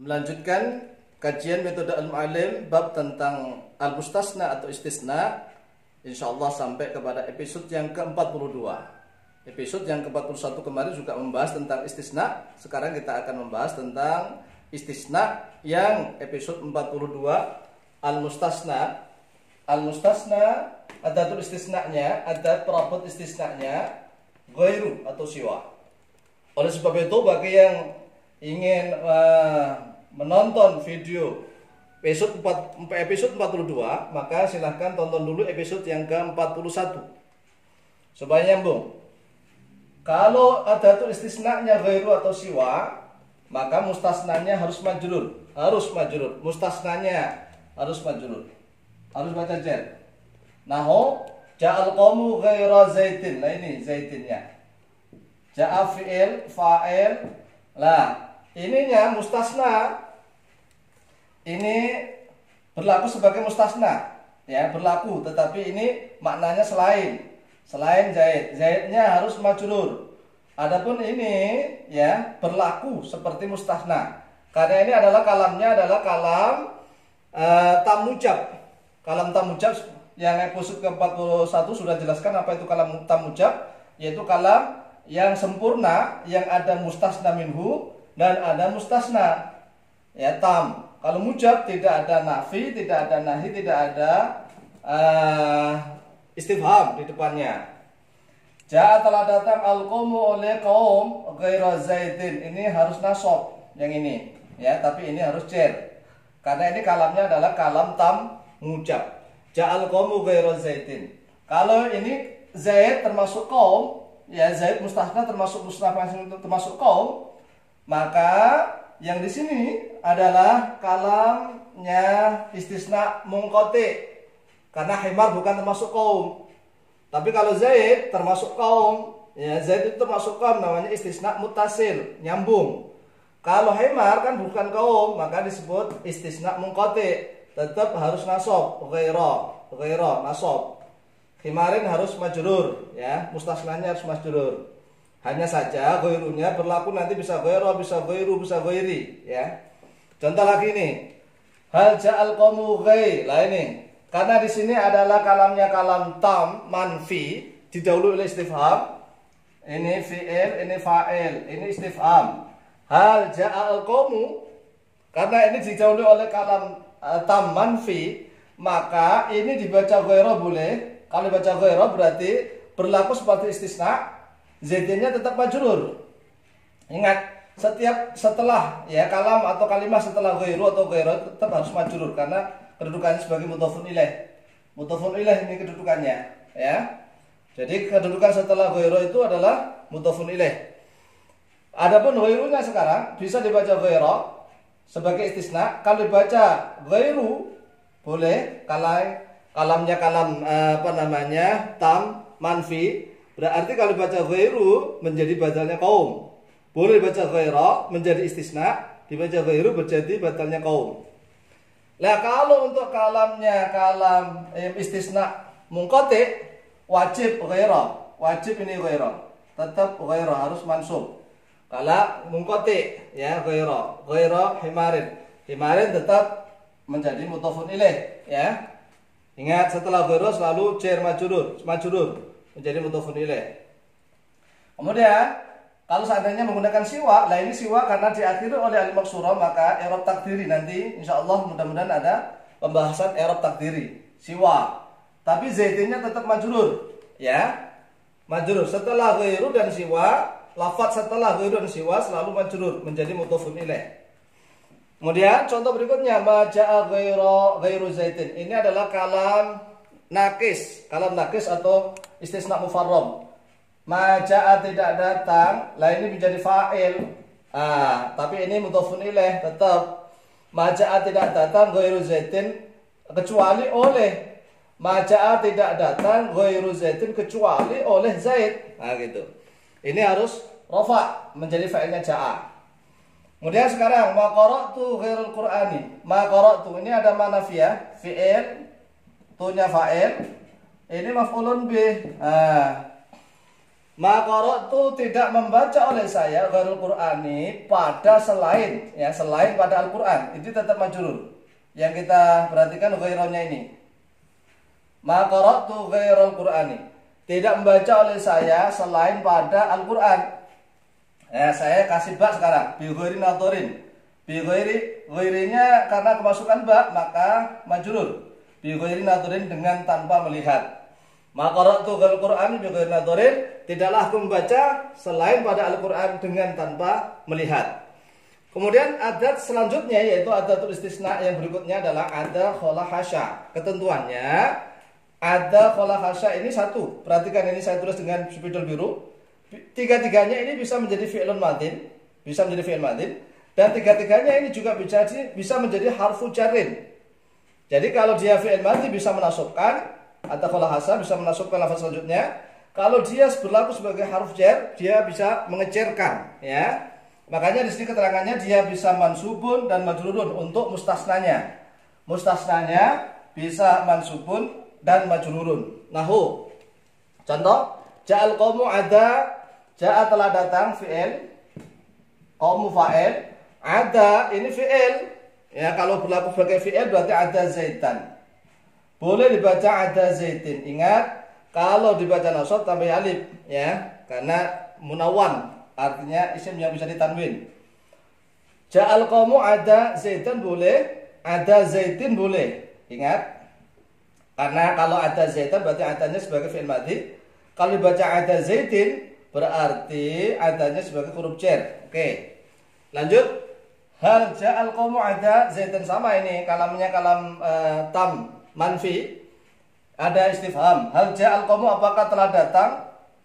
Melanjutkan kajian metode al-mu'allim bab tentang al-mustasna atau istisna, insyaallah sampai kepada episode yang ke-42. Episode yang ke-41 kemarin juga membahas tentang istisna. Sekarang kita akan membahas tentang istisna yang episode 42, al-mustasna. Al-mustasna ada tuh istisnanya, ada perabot istisnanya ghairu atau siwa. Oleh sebab itu bagi yang ingin menonton video episode 42, maka silahkan tonton dulu episode yang ke-41 supaya nyambung. Kalau ada tuh istisnanya ghairu atau siwa, maka mustasnanya harus majrur, mustasnanya harus majrur, harus baca jar. Nahu ja'al qawmu ghaira zaitin. Nah ini zaitinnya. Ja'a fi'il, fa'il. Lah, ininya mustasna. Ini berlaku sebagai mustasna, ya, berlaku, tetapi ini maknanya selain zaid. Zaidnya harus majrur. Adapun ini ya berlaku seperti mustasna. Karena ini adalah kalamnya adalah kalam tamujab. Kalam tamujab yang episode ke-41 sudah jelaskan apa itu kalam tamujab, yaitu kalam yang sempurna, yang ada mustasna minhu dan ada mustasna. Ya, tam. Kalau mujab tidak ada nafi, tidak ada nahi, tidak ada istifham di depannya. Ja'a telah datang al-qawmu oleh kaum ghaira zaidin. Ini harus nasab yang ini, ya, tapi ini harus jar. Karena ini kalamnya adalah kalam tam mujab. Ja'al qawmu ghaira zaidin. Kalau ini zaid termasuk kaum, ya, zaid mustasna termasuk kaum, maka yang di sini adalah kalamnya istisna munqati, karena himar bukan termasuk kaum. Tapi kalau zaid termasuk kaum, ya, zaid itu termasuk kaum, namanya istisna muttasil, nyambung. Kalau himar kan bukan kaum, maka disebut istisna munqati, tetap harus nasab, ghaira nasab. Himarin harus majrur, ya, mustasnanya harus majrur. Hanya saja ghairunya berlaku nanti bisa ghaira, bisa ghairu, bisa ghairi, ya. Contoh lagi nih. Hal ja'al qawmu ghai. Lah ini. Karena di sini adalah kalamnya kalam tam manfi, didahului oleh istifham. Ini fi'il, ini fa'il, ini istifham. Hal ja'al qawmu, karena ini didahului oleh kalam tam manfi, maka ini dibaca ghaira boleh. Kalau dibaca ghaira berarti berlaku seperti istisna. Zaidnya tetap majrur. Ingat, setelah ya kalam atau kalimat setelah ghairu atau ghaira tetap harus majrur karena kedudukannya sebagai mudhofun ilaih. Mudhofun ilaih ini kedudukannya, ya. Jadi kedudukan setelah ghairu itu adalah mudhofun ilaih. Adapun ghairunya sekarang bisa dibaca ghaira sebagai istisna. Kalau dibaca ghairu boleh, kalamnya kalam tam manfi. Berarti kalau dibaca ghairu menjadi badalnya kaum. Boleh dibaca ghaira menjadi istisna, dibaca ghairu menjadi badalnya kaum. Nah, kalau untuk kalamnya kalam istisna munqati wajib ghaira. Wajib ini ghaira. Tetap ghaira harus mansub. Kalau munqati ya ghaira himarin. Himarin tetap menjadi mudhofun ilaih, ya. Ingat, setelah ghaira selalu jar majrur menjadi mudhofun ilaih. Kemudian kalau seandainya menggunakan siwa, lah ini siwa karena diakhiri oleh al-maksurah, maka i'rab takdiri nanti insyaallah mudah-mudahan ada pembahasan i'rab takdiri siwa. Tapi zaidnya tetap majrur, ya. Majrur setelah ghairu dan siwa, lafaz setelah ghairu dan siwa selalu majrur menjadi mudhofun ilaih. Kemudian contoh berikutnya maja'a ghairu zaidin. Ini adalah kalam nakis atau istisna mufarram. Maja'a tidak datang, lah ini menjadi fa'il. Tapi ini mudhofun ilaih tetap. Maja'a tidak datang ghairu zaidin kecuali oleh. Maja'a tidak datang ghairu zaidin kecuali oleh zaid. Nah gitu. Ini harus rafa menjadi fa'ilnya ja'a. Kemudian sekarang ma qara'tu ghairul qur'ani. Ma qara'tu ini ada manafiyah, fi'il, tunya fa'il. Ini maf'ulun bih. Ma qara'tu tidak membaca oleh saya ghairul Qur'ani pada selain ya, selain pada Al-Qur'an. Itu tetap majrur. Yang kita perhatikan ghaironya ini. Ma qara'tu ghairul Qur'ani. Tidak membaca oleh saya selain pada Al-Qur'an. Ya, saya kasih ba sekarang. Bi ghairi nadharin. Bi ghairinya karena kemasukan ba maka majrur. Bi ghairi nadharin dengan tanpa melihat. Ma qara'tu ghairul Qur'ani bi ghairi nadharin. Tidaklah aku membaca selain pada Al-Quran dengan tanpa melihat. Kemudian adat selanjutnya yaitu adatul istisna yang berikutnya adalah ada khola hasya. Ketentuannya ada khola hasya ini satu. Perhatikan ini saya tulis dengan spidol biru. Tiga-tiganya ini bisa menjadi fi'lun madin, bisa menjadi fi'il madin, dan tiga-tiganya ini juga bisa menjadi harfu jarrin. Jadi kalau dia fi'il madin bisa menasubkan, ada khola hasya bisa menasubkan lafaz selanjutnya. Kalau dia berlaku sebagai huruf jar, dia bisa mengejarkan, ya. Makanya di sini keterangannya dia bisa mansubun dan majrurun untuk mustasnanya. Mustasnanya bisa mansubun dan majrurun. Nahu. Contoh, ja'al qaumu ada, ja'a telah datang fi'il, qaumu fa'il, ada ini fi'il. Ya, kalau berlaku sebagai fi'il berarti ada zaitan. Boleh dibaca ada zaitin. Ingat, kalau dibaca nasab tambah alif ya, karena munawwan artinya isim yang bisa ditanwin. Ja'al qaumu ada zaitan boleh, ada zaitin boleh. Ingat, karena kalau ada zaitan berarti adanya sebagai fi'il madhi. Kalau dibaca ada zaitin berarti adanya sebagai huruf jar. Oke. Lanjut. Hal ja'al qaumu ada zaitan, sama ini kalamnya kalam tam manfi. Ada istifham. Hal ja'al qaumu, apakah telah datang?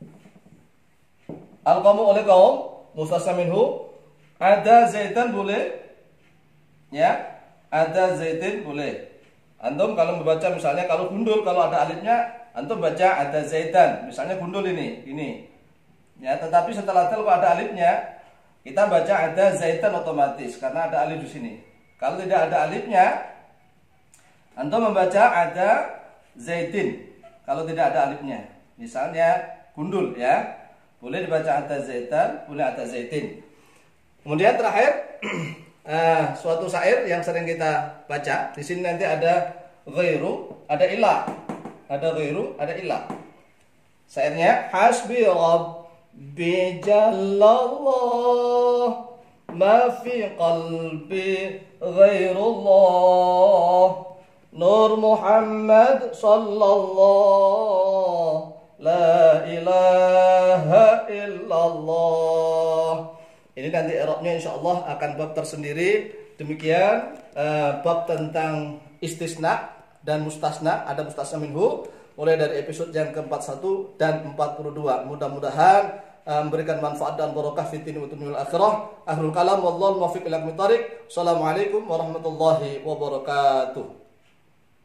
Al qaumu oleh kaum, mustasna minhu. Ada zaitan boleh. Ya, ada zaitin boleh. Antum kalau membaca misalnya kalau gundul, kalau ada alifnya, antum baca ada zaitan. Misalnya gundul ini. Ya, tetapi setelah itu kalau ada alifnya, kita baca ada zaitan otomatis karena ada alif di sini. Kalau tidak ada alifnya, antum membaca ada zaitin kalau tidak ada alifnya. Misalnya gundul ya, boleh dibaca ada zaitan, boleh ada zaitin. Kemudian terakhir suatu syair yang sering kita baca. Di sini nanti ada ghairu, ada ilah. Ada ghairu, ada ilah. Syairnya hasbi rabbi jallallah ma fi qalbi ghairullah Nur Muhammad sallallahu la ilaha illallah. Ini nanti i'rabnya insyaallah akan bab tersendiri. Demikian bab tentang istisna dan mustasna, ada mustasna minhu mulai dari episode yang ke-41 dan 42. Mudah-mudahan memberikan manfaat dan barokah fi din wa dunyal akhirah. Ahlul kalam wallahu muwaffiq ila aqwamit thariq. Assalamualaikum warahmatullahi wabarakatuh.